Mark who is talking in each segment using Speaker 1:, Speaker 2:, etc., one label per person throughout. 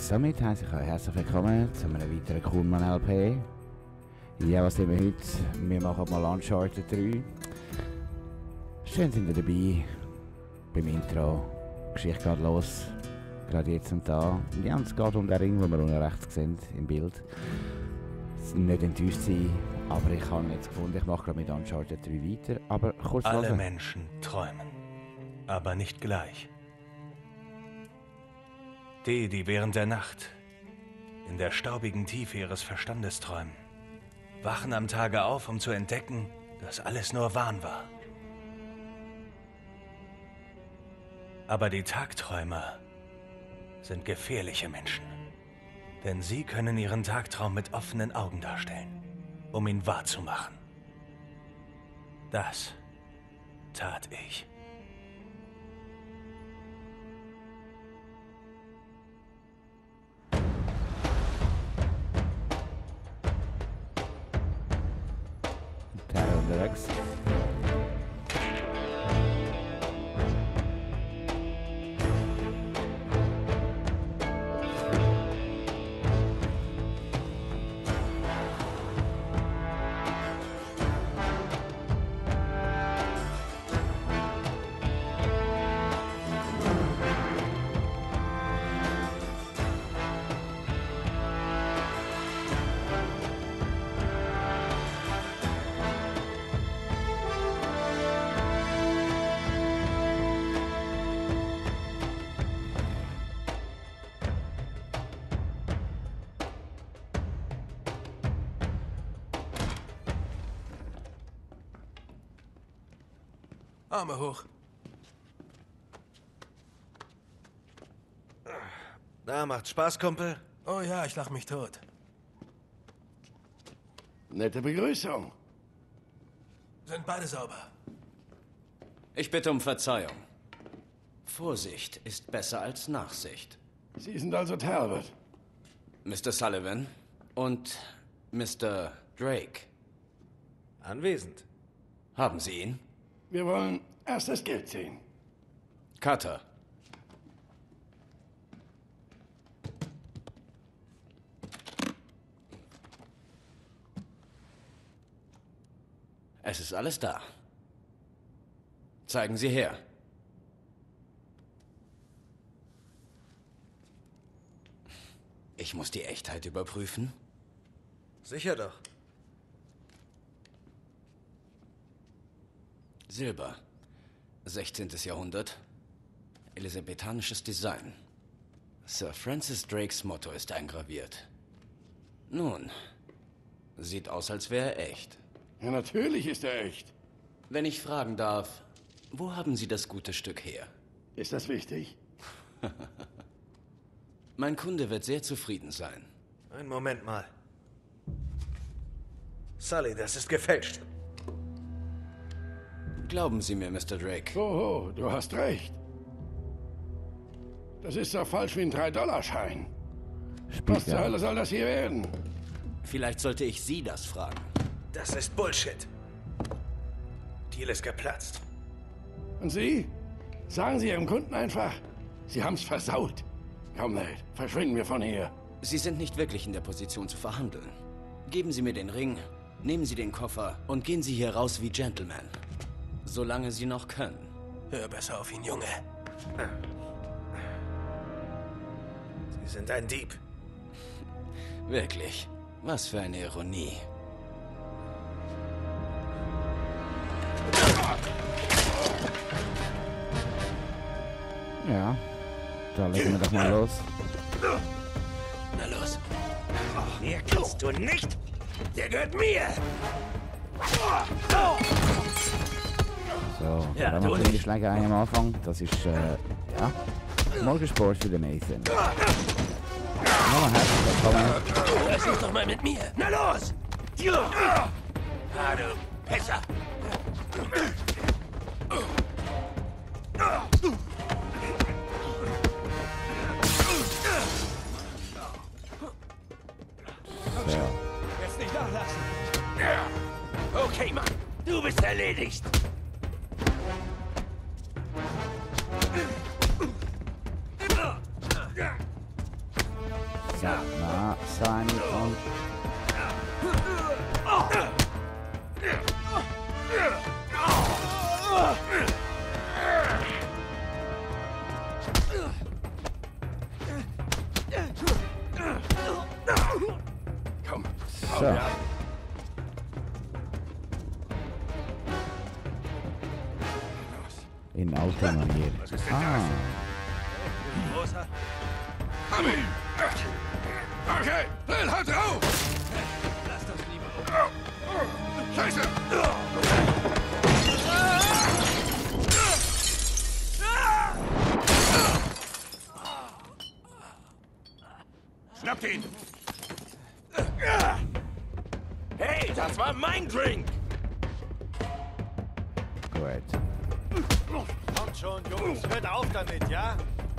Speaker 1: Somit heisst ich euch herzlich willkommen zu einem weiteren Kuhlmann LP. Ja, was sehen wir heute? Wir machen mal Uncharted 3. Schön sind ihr dabei beim Intro. Die Geschichte geht los, gerade jetzt und da. Und ja, es geht um den Ring, den wir unten rechts sehen im Bild. Nicht enttäuscht sein, aber ich habe ihn jetzt gefunden, ich mache gerade mit Uncharted 3 weiter. Aber kurz
Speaker 2: Alle
Speaker 1: hören.
Speaker 2: Menschen träumen, aber nicht gleich. Die während der Nacht in der staubigen Tiefe ihres Verstandes träumen, wachen am Tage auf, um zu entdecken, dass alles nur Wahn war. Aber die Tagträumer sind gefährliche Menschen, denn sie können ihren Tagtraum mit offenen Augen darstellen, um ihn wahrzumachen. Das tat ich.
Speaker 1: Terra unterwegs.
Speaker 3: Arme hoch.
Speaker 4: Na, macht's Spaß, Kumpel?
Speaker 3: Oh ja, ich lach mich tot.
Speaker 5: Nette Begrüßung.
Speaker 3: Sind beide sauber.
Speaker 6: Ich bitte um Verzeihung. Vorsicht ist besser als Nachsicht.
Speaker 5: Sie sind also Talbot.
Speaker 6: Mr. Sullivan und Mr. Drake.
Speaker 4: Anwesend.
Speaker 6: Haben Sie ihn?
Speaker 5: Wir wollen erst das Geld sehen.
Speaker 6: Cutter. Es ist alles da. Zeigen Sie her. Ich muss die Echtheit überprüfen.
Speaker 4: Sicher doch.
Speaker 6: Silber. 16. Jahrhundert. Elisabethanisches Design. Sir Francis Drakes Motto ist eingraviert. Nun, sieht aus, als wäre er echt.
Speaker 5: Ja, natürlich ist er echt.
Speaker 6: Wenn ich fragen darf, wo haben Sie das gute Stück her?
Speaker 5: Ist das wichtig?
Speaker 6: Mein Kunde wird sehr zufrieden sein.
Speaker 4: Einen Moment mal. Sully, das ist gefälscht.
Speaker 6: Glauben Sie mir, Mr. Drake.
Speaker 5: Oh, du hast recht. Das ist so falsch wie ein 3-Dollar-Schein. Was zur Hölle soll das hier werden?
Speaker 6: Vielleicht sollte ich Sie das fragen.
Speaker 4: Das ist Bullshit. Deal ist geplatzt.
Speaker 5: Und Sie? Sagen Sie Ihrem Kunden einfach, Sie haben's versaut. Komm, Nate, verschwinden wir von hier.
Speaker 6: Sie sind nicht wirklich in der Position zu verhandeln. Geben Sie mir den Ring, nehmen Sie den Koffer und gehen Sie hier raus wie Gentlemen. Solange Sie noch können.
Speaker 3: Hör besser auf ihn, Junge.
Speaker 4: Sie sind ein Dieb.
Speaker 6: Wirklich. Was für eine Ironie.
Speaker 1: Ja, da legen wir doch mal los.
Speaker 3: Na los.
Speaker 4: Mehr kannst du nicht. Der gehört mir.
Speaker 1: So,
Speaker 3: Ja,
Speaker 1: dann
Speaker 3: du
Speaker 1: machen wir die
Speaker 3: nicht.
Speaker 1: Schlägerei am Anfang. Das ist, ja, Morgensport für den Nathan. Nochmal herzlich willkommen.
Speaker 3: Versuch doch mal mit mir.
Speaker 4: Na los! Ah, du Pisser!
Speaker 1: So.
Speaker 3: Jetzt nicht nachlassen.
Speaker 4: Okay, Mann. Du bist erledigt.
Speaker 1: So, na, Sani und...
Speaker 5: Komm,
Speaker 1: So.
Speaker 5: ja.
Speaker 1: In alter Manier. Ah,
Speaker 3: Großer.
Speaker 5: Hab ihn! Okay, Bill, halt drauf!
Speaker 3: Lass das lieber.
Speaker 5: Scheiße! Schnappt ihn! Hey, das war mein Drink!
Speaker 1: gut.
Speaker 3: Kommt schon, Jungs. Hört auf damit, ja?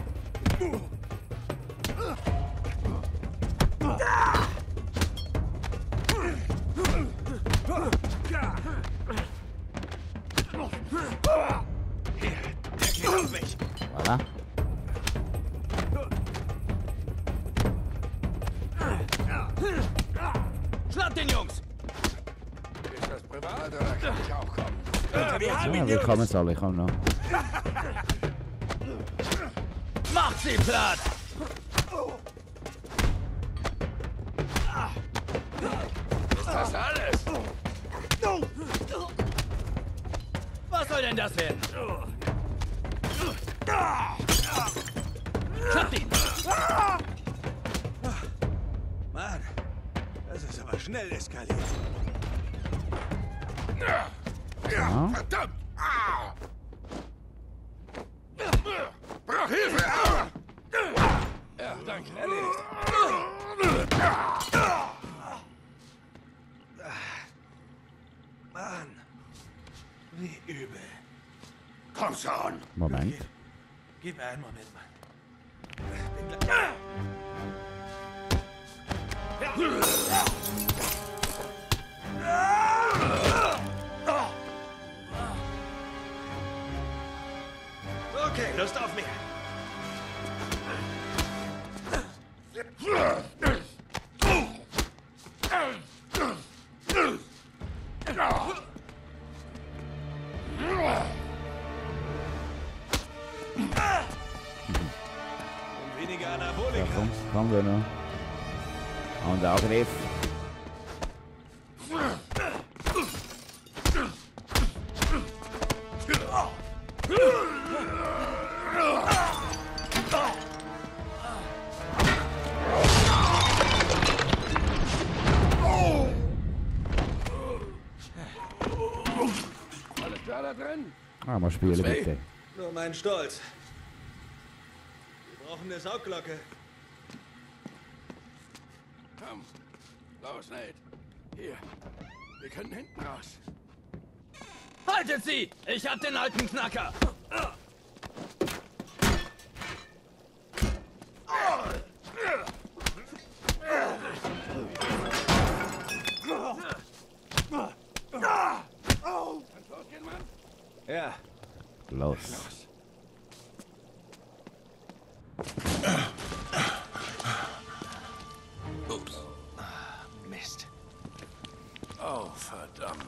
Speaker 1: Voilà.
Speaker 3: Schnappt den Jungs!
Speaker 5: Ist das privat oder kann ich auch kommen?
Speaker 3: Wir haben
Speaker 1: Ja,
Speaker 3: ihn,
Speaker 1: wir kommen
Speaker 3: Jungs!
Speaker 1: alle, ich komme noch.
Speaker 3: Macht sie platt!
Speaker 5: Ist das alles?
Speaker 3: Was soll denn das werden? Schnappt ihn! Mann, das ist aber schnell eskaliert.
Speaker 1: Ja.
Speaker 5: Verdammt! Ah! Brauch Hilfe! Ah! Ja, danke. Erledigt.
Speaker 3: Mann, wie übel.
Speaker 5: Komm schon!
Speaker 1: Moment.
Speaker 3: Gib mir einen Moment, Mann. Okay, Lust auf mich. Weniger
Speaker 1: Ja,
Speaker 3: Anabolika.
Speaker 1: kommen wir noch. Und Angriff.
Speaker 5: Alles klar da drin?
Speaker 1: Ah, mal spielen bitte.
Speaker 3: Nur mein Stolz. Wir brauchen eine Saugglocke.
Speaker 5: Komm. Los, Nate. Hier. Wir können hinten raus.
Speaker 3: Haltet sie! Ich hab den alten Knacker!
Speaker 5: Kannst losgehen, Mann?
Speaker 3: Ja.
Speaker 1: Los.
Speaker 3: Ups. Mist.
Speaker 5: Oh, verdammt.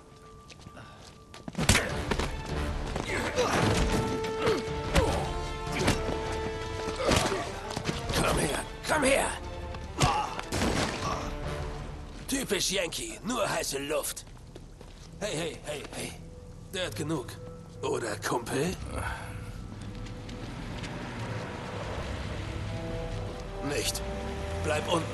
Speaker 4: Komm her, komm her! Typisch Yankee, nur heiße Luft. Hey, hey, hey, hey. Der hat genug. Oder, Kumpel? Nicht. Bleib unten.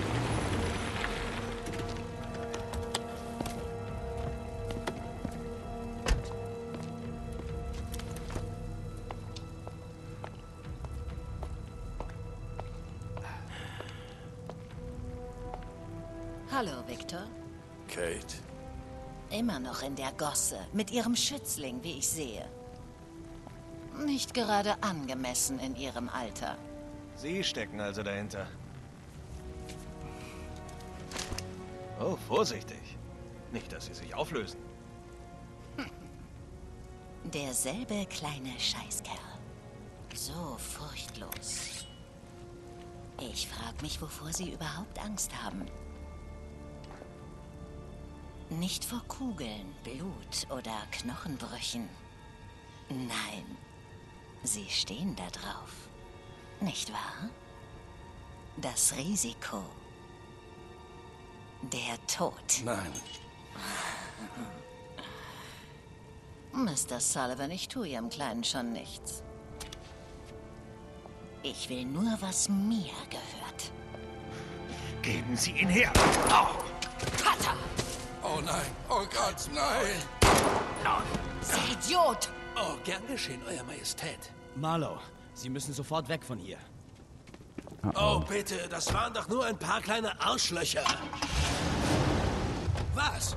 Speaker 7: Hallo, Victor.
Speaker 5: Kate.
Speaker 7: Immer noch in der Gosse, mit ihrem Schützling, wie ich sehe. Nicht gerade angemessen in ihrem Alter.
Speaker 3: Sie stecken also dahinter. Oh, vorsichtig. Nicht, dass sie sich auflösen.
Speaker 7: Derselbe kleine Scheißkerl. So furchtlos. Ich frage mich, wovor Sie überhaupt Angst haben. Nicht vor Kugeln, Blut oder Knochenbrüchen. Nein, Sie stehen da drauf. Nicht wahr? Das Risiko. Der Tod.
Speaker 6: Nein.
Speaker 7: Mr. Sullivan, ich tue Ihrem Kleinen schon nichts. Ich will nur, was mir gehört.
Speaker 3: Geben Sie ihn her!
Speaker 7: Vater!
Speaker 5: Oh nein, oh Gott, nein!
Speaker 7: Sie Idiot!
Speaker 4: Oh, gern geschehen, Euer Majestät.
Speaker 6: Marlow, Sie müssen sofort weg von hier.
Speaker 4: Oh, bitte, das waren doch nur ein paar kleine Arschlöcher. Was?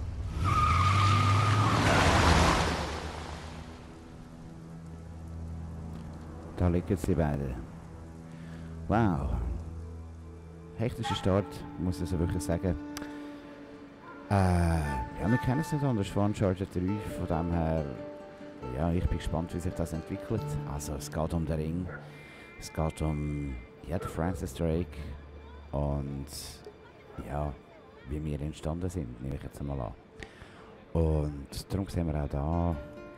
Speaker 1: Da liegen sie beide. Wow. Hektischer Start, muss ich so wirklich sagen. Ja, wir kennen es nicht anders von Uncharted 3, von dem her, ja, ich bin gespannt, wie sich das entwickelt. Also, es geht um den Ring, es geht um, ja, den Francis Drake und, ja, wie wir entstanden sind, nehme ich jetzt einmal an. Und darum sehen wir auch da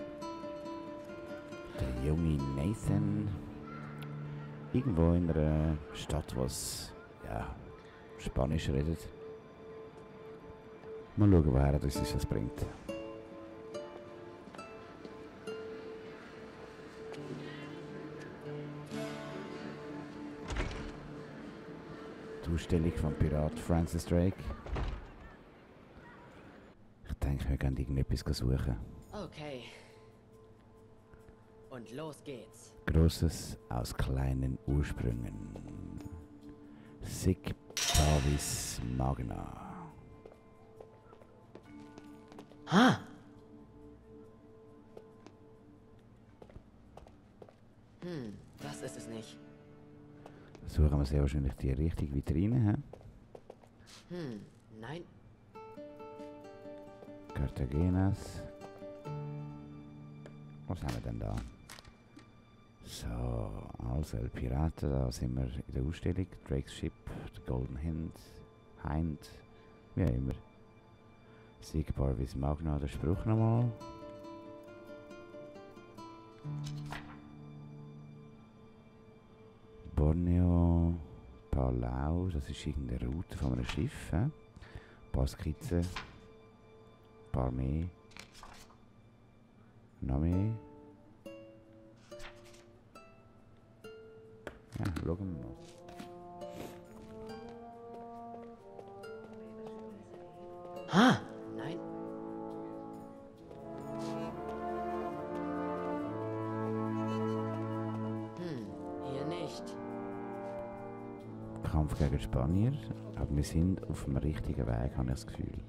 Speaker 1: der junge Nathan irgendwo in einer Stadt, was, ja, Spanisch redet. Mal schauen, woher das uns das bringt. Die Ausstellung vom Pirat Francis Drake. Ich denke, wir gehen irgendetwas suchen.
Speaker 8: Okay. Und los geht's.
Speaker 1: Grosses aus kleinen Ursprüngen. Sic Parvis Magna.
Speaker 8: Ha! Das ist es nicht.
Speaker 1: Suchen wir sehr wahrscheinlich die richtige Vitrine.
Speaker 8: Nein.
Speaker 1: Cartagenas. Was haben wir denn da? So, also El Pirata, da sind wir in der Ausstellung. Drake's Ship, The Golden Hind, wie auch immer. Sic Parvis Magna, der Spruch nochmal. Borneo Palau, das ist irgendeine Route von einem Schiff. Ein paar Skizzen, ein paar mehr. Noch mehr. Ja, schauen wir mal.
Speaker 8: Ha! Nein. Hier nicht.
Speaker 1: Kampf gegen Spanier, aber wir sind auf dem richtigen Weg, habe ich das Gefühl.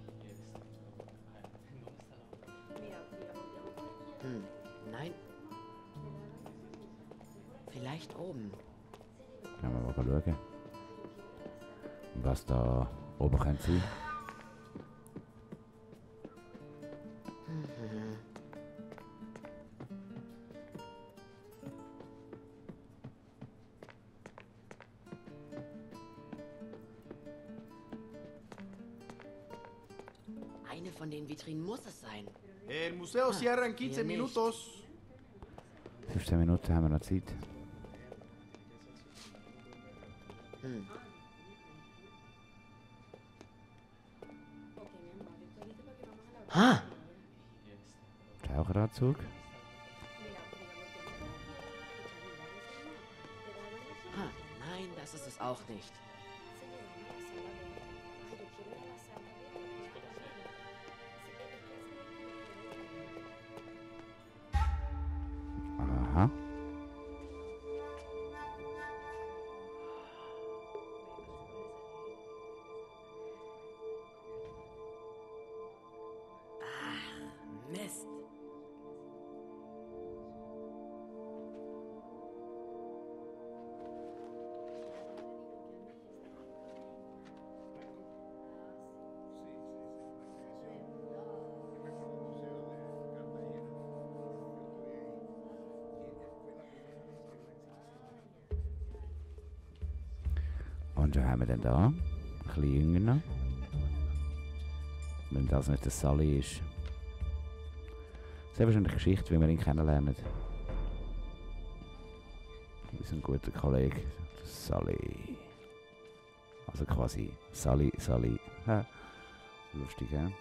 Speaker 8: Nein. Vielleicht oben.
Speaker 1: Gehen wir mal schauen, was da oben könnte sein.
Speaker 8: Eine von den Vitrinen muss es sein.
Speaker 9: El museo cierra en 15
Speaker 8: hier nicht.
Speaker 9: minutos.
Speaker 1: 15 Minuten haben wir noch Zeit.
Speaker 8: Ha!
Speaker 1: Taucheranzug.
Speaker 8: Ha! Nein, das ist es auch nicht.
Speaker 1: Aha.
Speaker 8: Mist.
Speaker 1: Und was haben wir denn da? Ein bisschen jünger noch. Wenn das nicht der Sully ist. Das ist wahrscheinlich eine Geschichte, wie wir ihn kennenlernen. Das ist ein guter Kollege. Der Sully. Also quasi Sully. Ha. Lustig, ja?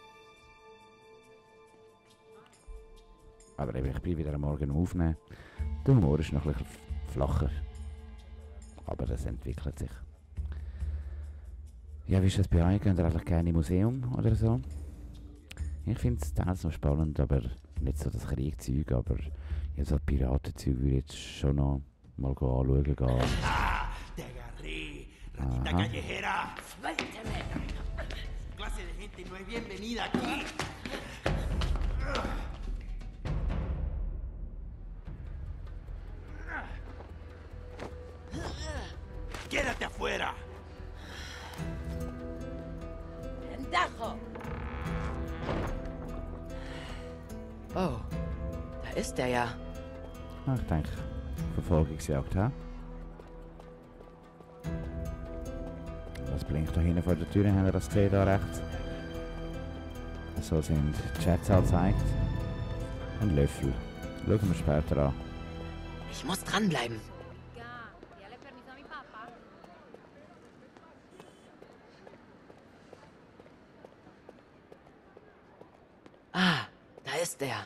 Speaker 1: Aber eben, ich bin wieder am Morgen aufnehmen. Der Humor ist noch ein bisschen flacher. Aber das entwickelt sich. Ja, wie ist das bei euch? Geht ihr einfach gerne im Museum oder so? Ich finde es teils noch spannend, aber nicht so das Kriegzeug, aber ja, so Piratenzeug würde ich jetzt schon noch mal anschauen gehen.
Speaker 9: Te agarré, ratita callejera.
Speaker 8: Suélteme.
Speaker 9: Clase de gente no es bienvenida aquí. Quédate afuera.
Speaker 8: Pendejo. Oh, da ist er ja.
Speaker 1: Ah, ich denke, Verfolgungsjagd, hä? Das blinkt da hinten vor der Tür, haben wir das gesehen, da rechts. So sind die Chats angezeigt. Ein Löffel. Schauen wir später an.
Speaker 8: Ich muss dranbleiben. Ah, da ist er.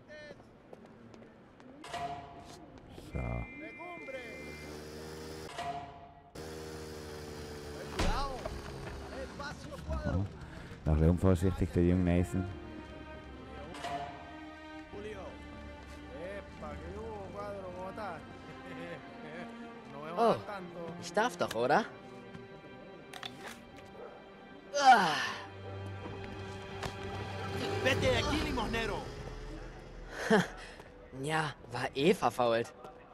Speaker 1: So. Ja. Noch ein bisschen unvorsichtig, der junge Nathan.
Speaker 8: Oh, ich darf doch, oder? Ah.
Speaker 9: Vete de aquí, limosnero.
Speaker 8: Ja, war eh verfault.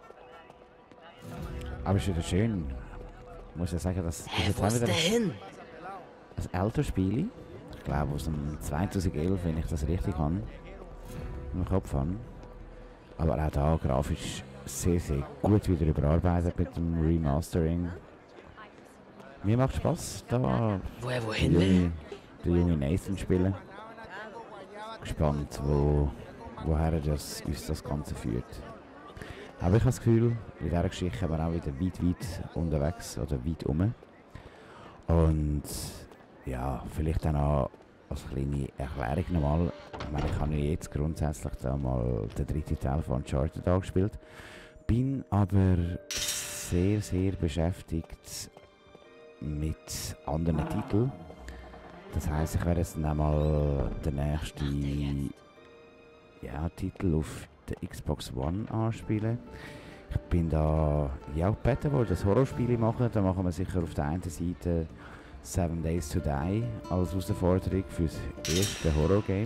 Speaker 1: Aber ist wieder schön. Ich muss ja sagen, dass
Speaker 8: Wo ist der hin?
Speaker 1: ein älteres Spiel. Ich glaube aus dem 2011, wenn ich das richtig habe. Im Kopf habe. Aber auch da grafisch sehr, sehr gut wieder überarbeitet mit dem Remastering. Mir macht Spaß, da
Speaker 8: Wo er wohin will?
Speaker 1: der junge Nathan spielen. Gespannt, woher uns das Ganze führt. Aber ich habe das Gefühl, in dieser Geschichte sind wir auch wieder weit unterwegs oder weit rum. Und ja, vielleicht dann auch als kleine Erklärung nochmal. Ich meine, ich habe ja jetzt grundsätzlich da mal den dritten Teil von Uncharted angespielt. Bin aber sehr, sehr beschäftigt mit anderen Titeln. Das heisst, ich werde jetzt dann mal den nächsten Titel auf der Xbox One anspielen. Ich bin da auch gebeten, wo das Horrorspiele machen. Da machen wir sicher auf der einen Seite 7 Days to Die als Herausforderung für das erste Horror-Game.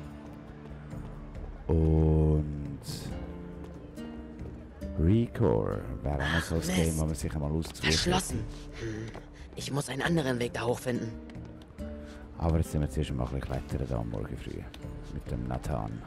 Speaker 1: Und Recore wäre auch noch so ein Game, wo man sich einmal auszusuchen.
Speaker 8: Verschlossen. Ich muss einen anderen Weg da hochfinden.
Speaker 1: Aber jetzt sind wir zuerst mal ein bisschen klettern da am Morgen früh. Mit dem Nathan.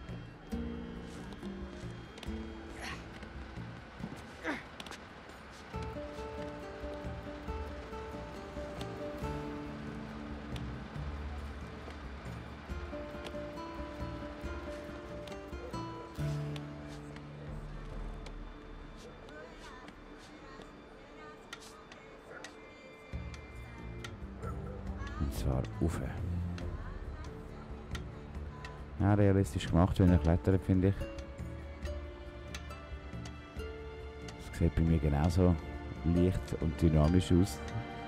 Speaker 1: Und zwar rauf. Ja, realistisch gemacht, wenn er klettert, finde ich. Das sieht bei mir genauso leicht und dynamisch aus.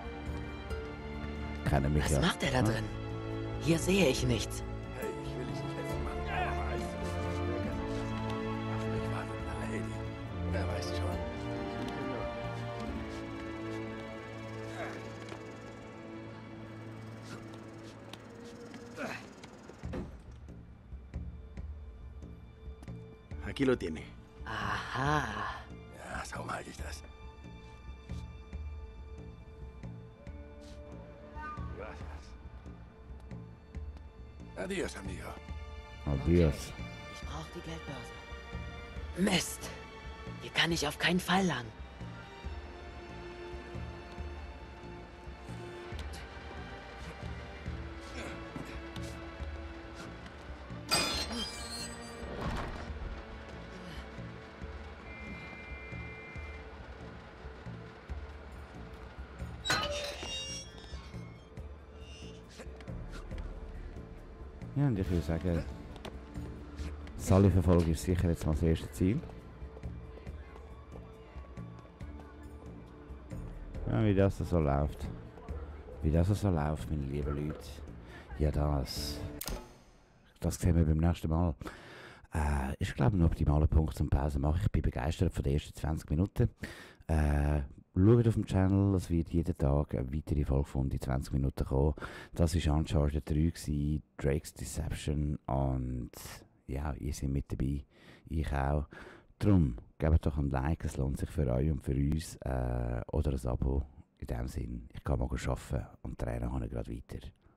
Speaker 1: Kennen mich
Speaker 8: Was
Speaker 1: ja.
Speaker 8: macht er da drin? Hier sehe ich nichts.
Speaker 5: Hey, ich will dich nicht helfen, Mann. Aber weißt du, auf mich wartet eine Lady. Wer weiß schon. Aquí lo tiene.
Speaker 8: Aha.
Speaker 5: Ja, so mag ich das. Gracias. Adios, amigo.
Speaker 1: Adios.
Speaker 8: Ich brauche die Geldbörse. Mist. Hier kann ich auf keinen Fall lang.
Speaker 1: Ja, und ich würde sagen, Sully-Verfolgung ist sicher jetzt mal das erste Ziel. Ja, wie das so läuft. Wie das so läuft, meine lieben Leute. Ja, das sehen wir beim nächsten Mal. Ich glaube, ein optimaler Punkt zum Pause machen. Ich bin begeistert von den ersten 20 Minuten. Schaut auf dem Channel, es wird jeden Tag eine weitere Folge von die 20 Minuten kommen. Das war Uncharted 3 gewesen, Drake's Deception, und ja, ihr seid mit dabei, ich auch. Darum, gebt doch ein Like, es lohnt sich für euch und für uns, oder ein Abo. In dem Sinn, ich kann mal arbeiten und trainieren habe ich gerade weiter.